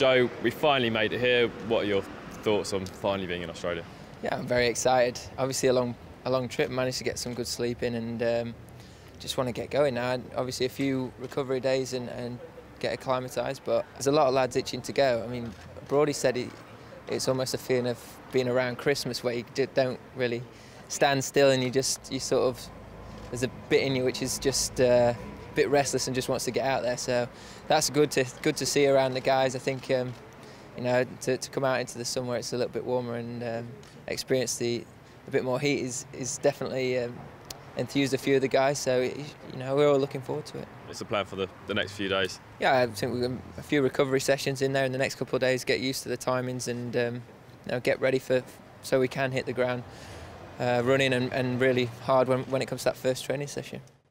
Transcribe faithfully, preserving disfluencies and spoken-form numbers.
Joe, we finally made it here. What are your thoughts on finally being in Australia? Yeah, I'm very excited. Obviously a long, a long trip, managed to get some good sleep in, and um, just want to get going now. Obviously a few recovery days and, and get acclimatised, but there's a lot of lads itching to go. I mean, Brody said it, it's almost a feeling of being around Christmas where you don't really stand still and you just, you sort of, there's a bit in you which is just uh, a bit restless and just wants to get out there. So that's good to good to see around the guys. I think um, you know, to, to come out into the sun where it's a little bit warmer and um, experience the a bit more heat is is definitely um, enthused a few of the guys. So you know, we're all looking forward to it. What's the plan for the, the next few days? Yeah, I think we've got a few recovery sessions in there in the next couple of days. Get used to the timings and um, you know, get ready for so we can hit the ground uh, running and, and really hard when when it comes to that first training session.